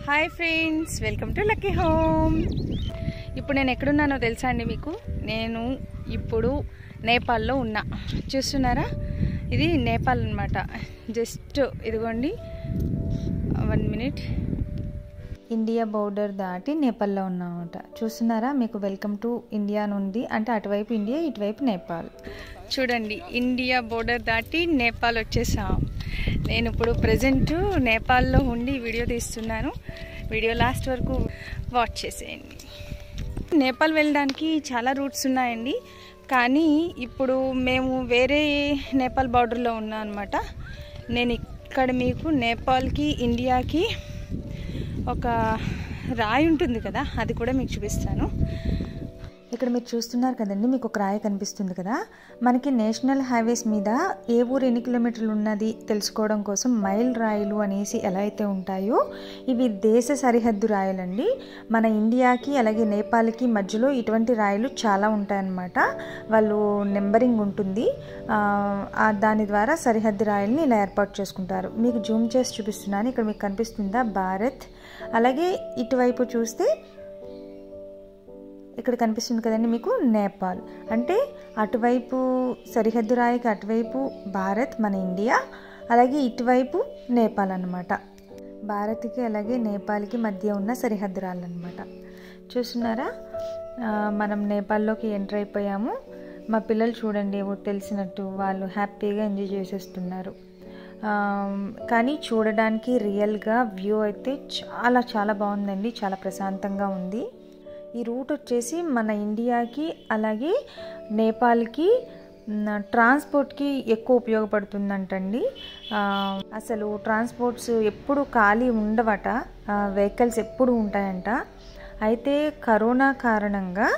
Hi friends, welcome to lucky home. ఇప్పుడు నేను ఎక్కడున్నానో తెలుసా అండి మీకు? నేను ఇప్పుడు నేపాల్లో ఉన్నా. చూస్తున్నారా? ఇది నేపాల్ అన్నమాట. జస్ట్ ఇదిగోండి, 1 మినిట్. ఇండియా బోర్డర్ దాటి నేపాల్లో ఉన్నామన్నమాట. చూస్తున్నారా? మీకు వెల్కమ్ టు ఇండియా నుండి, అంటే అటువైపు ఇండియా, ఇటువైపు నేపాల్. చూడండి, ఇండియా బోర్డర్ దాటి నేపాల్ వచ్చేసాం. నేను ఇప్పుడు ప్రజెంట్ నేపాల్లో ఉండి వీడియో తీస్తున్నాను. వీడియో లాస్ట్ వరకు వాచ్ చేసేయండి. నేపాల్ వెళ్ళడానికి చాలా రూట్స్ ఉన్నాయండి, కానీ ఇప్పుడు మేము వేరే నేపాల్ బార్డర్లో ఉన్నాం అనమాట. నేను ఇక్కడ మీకు నేపాల్కి ఇండియాకి ఒక రాయి ఉంటుంది కదా, అది కూడా మీకు చూపిస్తాను. ఇక్కడ మీరు చూస్తున్నారు కదండి, మీకు ఒక రాయి కనిపిస్తుంది కదా. మనకి నేషనల్ హైవేస్ మీద ఏ ఊరు ఎన్ని కిలోమీటర్లు ఉన్నది తెలుసుకోవడం కోసం మైల్ రాయిలు అనేసి ఎలా అయితే ఉంటాయో, ఇవి దేశ సరిహద్దు రాయలండి. మన ఇండియాకి అలాగే నేపాల్కి మధ్యలో ఇటువంటి రాయిలు చాలా ఉంటాయన్నమాట. వాళ్ళు నెంబరింగ్ ఉంటుంది, దాని ద్వారా సరిహద్దు రాయల్ని ఇలా ఏర్పాటు చేసుకుంటారు. మీకు జూమ్ చేసి చూపిస్తున్నాను. ఇక్కడ మీకు కనిపిస్తుందా భారత్? అలాగే ఇటువైపు చూస్తే ఇక్కడ కనిపిస్తుంది కదండి మీకు నేపాల్. అంటే అటువైపు సరిహద్దు రాయికి అటువైపు భారత్, మన ఇండియా, అలాగే ఇటువైపు నేపాల్ అన్నమాట. భారత్కి అలాగే నేపాల్కి మధ్య ఉన్న సరిహద్దు రాళ్ళన్నమాట. చూస్తున్నారా? మనం నేపాల్లోకి ఎంటర్ అయిపోయాము. మా పిల్లలు చూడండి, ఏవో తెలిసినట్టు వాళ్ళు హ్యాపీగా ఎంజాయ్ చేసేస్తున్నారు. కానీ చూడడానికి రియల్గా వ్యూ అయితే చాలా చాలా బాగుందండి, చాలా ప్రశాంతంగా ఉంది. ఈ రూట్ వచ్చేసి మన ఇండియాకి అలాగే నేపాల్కి ట్రాన్స్పోర్ట్కి ఎక్కువ ఉపయోగపడుతుందంటండి. అసలు ట్రాన్స్పోర్ట్స్ ఎప్పుడు ఖాళీ ఉండవట, వెహికల్స్ ఎప్పుడు ఉంటాయంట. అయితే కరోనా కారణంగా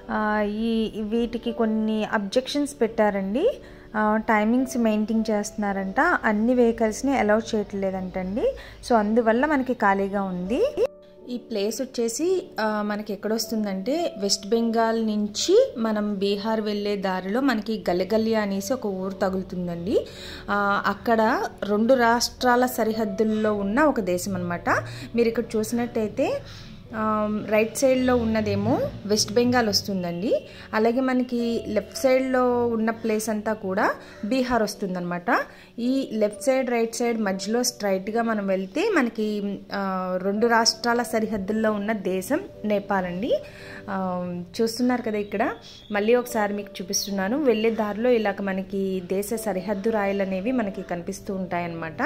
వీటికి కొన్ని అబ్జెక్షన్స్ పెట్టారండి. టైమింగ్స్ మెయింటైన్ చేస్తున్నారంట, అన్ని వెహికల్స్ని అలౌ చేయట్లేదంటండి. సో అందువల్ల మనకి ఖాళీగా ఉంది. ఈ ప్లేస్ వచ్చేసి మనకి ఎక్కడొస్తుందంటే, వెస్ట్ బెంగాల్ నుంచి మనం బీహార్ వెళ్ళే దారిలో మనకి గల్లగల్లియా అనేసి ఒక ఊరు తగులుతుందండి. అక్కడ 2 రాష్ట్రాల సరిహద్దుల్లో ఉన్న ఒక దేశం అన్నమాట. మీరు ఇక్కడ చూసినట్టయితే రైట్ సైడ్లో ఉన్నదేమో వెస్ట్ బెంగాల్ వస్తుందండి. అలాగే మనకి లెఫ్ట్ సైడ్లో ఉన్న ప్లేస్ అంతా కూడా బీహార్ వస్తుందన్నమాట. ఈ లెఫ్ట్ సైడ్ రైట్ సైడ్ మధ్యలో స్ట్రైట్గా మనం వెళ్తే మనకి 2 రాష్ట్రాల సరిహద్దుల్లో ఉన్న దేశం నేపాల్ అండి. చూస్తున్నారు కదా, ఇక్కడ మళ్ళీ ఒకసారి మీకు చూపిస్తున్నాను. వెళ్ళే దారిలో ఇలాగ మనకి దేశ సరిహద్దు రాయలు అనేవి మనకి కనిపిస్తూ ఉంటాయన్నమాట.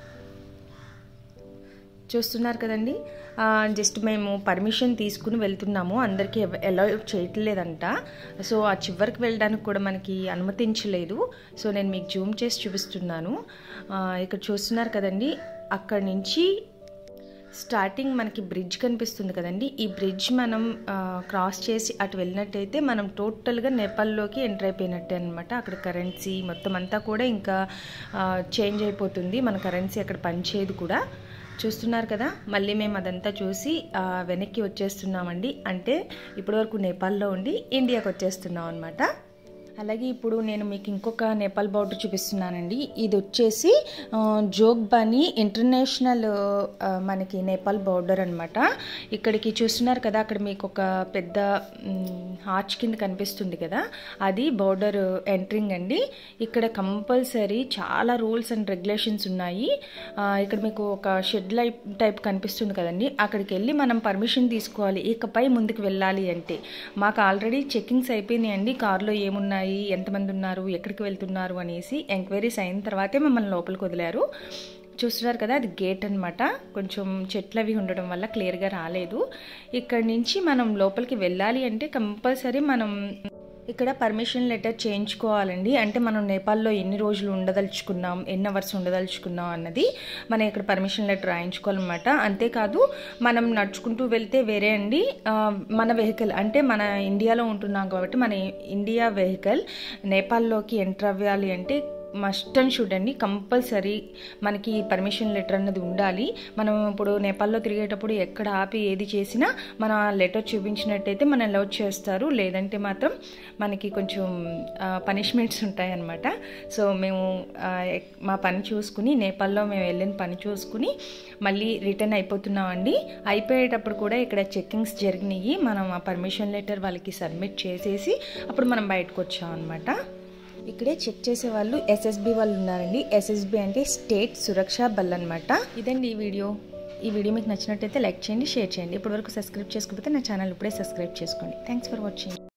చూస్తున్నారు కదండి. జస్ట్ మేము పర్మిషన్ తీసుకుని వెళ్తున్నాము, అందరికీ అలౌ చేయట్లేదంట. సో ఆ చివరికి వెళ్ళడానికి కూడా మనకి అనుమతించలేదు. సో నేను మీకు జూమ్ చేసి చూపిస్తున్నాను. ఇక్కడ చూస్తున్నారు కదండి, అక్కడి నుంచి స్టార్టింగ్ మనకి బ్రిడ్జ్ కనిపిస్తుంది కదండి. ఈ బ్రిడ్జ్ మనం క్రాస్ చేసి అటు వెళ్ళినట్టయితే మనం టోటల్గా నేపాల్లోకి ఎంటర్ అయిపోయినట్టే అనమాట. అక్కడ కరెన్సీ మొత్తం అంతా కూడా ఇంకా చేంజ్ అయిపోతుంది. మన కరెన్సీ అక్కడ పనిచేయదు కూడా. చూస్తున్నారు కదా, మళ్ళీ మేము అదంతా చూసి వెనక్కి వచ్చేస్తున్నామండి. అంటే ఇప్పటివరకు నేపాల్లో ఉండి ఇండియాకి వచ్చేస్తున్నాం అనమాట. అలాగే ఇప్పుడు నేను మీకు ఇంకొక నేపాల్ బార్డర్ చూపిస్తున్నానండి. ఇది వచ్చేసి జోగ్బనీ ఇంటర్నేషనల్ మనకి నేపాల్ బార్డర్ అనమాట. ఇక్కడికి చూస్తున్నారు కదా, అక్కడ మీకు ఒక పెద్ద ఆర్చ్ కింద కనిపిస్తుంది కదా, అది బార్డర్ ఎంట్రింగ్ అండి. ఇక్కడ కంపల్సరీ చాలా రూల్స్ అండ్ రెగ్యులేషన్స్ ఉన్నాయి. ఇక్కడ మీకు ఒక షెడ్ లైట్ టైప్ కనిపిస్తుంది కదండి, అక్కడికి వెళ్ళి మనం పర్మిషన్ తీసుకోవాలి ఇకపై ముందుకు వెళ్ళాలి అంటే. మాకు ఆల్రెడీ చెకింగ్స్ అయిపోయినాయండి, కారులో ఏమున్నాయి, ఎంతమంది ఉన్నారు, ఎక్కడికి వెళ్తున్నారు అనేసి ఎంక్వైరీస్ అయిన తర్వాతే మమ్మల్ని లోపలికి వదిలారు. చూస్తున్నారు కదా, అది గేట్ అనమాట. కొంచెం చెట్లు అవి ఉండడం వల్ల క్లియర్గా రాలేదు. ఇక్కడ నుంచి మనం లోపలికి వెళ్ళాలి అంటే కంపల్సరీ మనం ఇక్కడ పర్మిషన్ లెటర్ చేయించుకోవాలండి. అంటే మనం నేపాల్లో ఎన్ని రోజులు ఉండదలుచుకున్నాం, ఎన్ని అవర్స్ ఉండదలుచుకున్నాం అన్నది మనం ఇక్కడ పర్మిషన్ లెటర్ రాయించుకోవాలన్నమాట. అంతేకాదు మనం నడుచుకుంటూ వెళ్తే వేరే అండి, మన వెహికల్ అంటే మన ఇండియాలో ఉంటున్నాం కాబట్టి మన ఇండియా వెహికల్ నేపాల్లోకి ఎంటర్ అవ్వాలి అంటే మస్ట్ అండ్ షుడ్ అండి, కంపల్సరీ మనకి పర్మిషన్ లెటర్ అన్నది ఉండాలి. మనం ఇప్పుడు నేపాల్లో తిరిగేటప్పుడు ఎక్కడ ఆపి ఏది చేసినా మన లెటర్ చూపించినట్టయితే మనం అలౌ చేస్తారు, లేదంటే మాత్రం మనకి కొంచెం పనిష్మెంట్స్ ఉంటాయన్నమాట. సో మేము మా పని చూసుకుని, నేపాల్లో మేము వెళ్ళిన పని చూసుకుని మళ్ళీ రిటర్న్ అయిపోతున్నామండి. అయిపోయేటప్పుడు కూడా ఇక్కడ చెక్కింగ్స్ జరిగినాయి. మనం ఆ పర్మిషన్ లెటర్ వాళ్ళకి సబ్మిట్ చేసేసి అప్పుడు మనం బయటకు వచ్చాం అనమాట. ఇక్కడే చెక్ చేసే వాళ్ళు ఎస్ఎస్బి వాళ్ళు ఉన్నారండి. ఎస్ఎస్బి అంటే స్టేట్ సురక్షా బల్ అనమాట. ఇదండి ఈ వీడియో మీకు నచ్చినట్టయితే లైక్ చేయండి, షేర్ చేయండి. ఇప్పటివరకు సబ్స్క్రైబ్ చేసుకోకపోతే నా ఛానల్ ఇప్పుడే సబ్స్క్రైబ్ చేసుకోండి. Thanks for watching.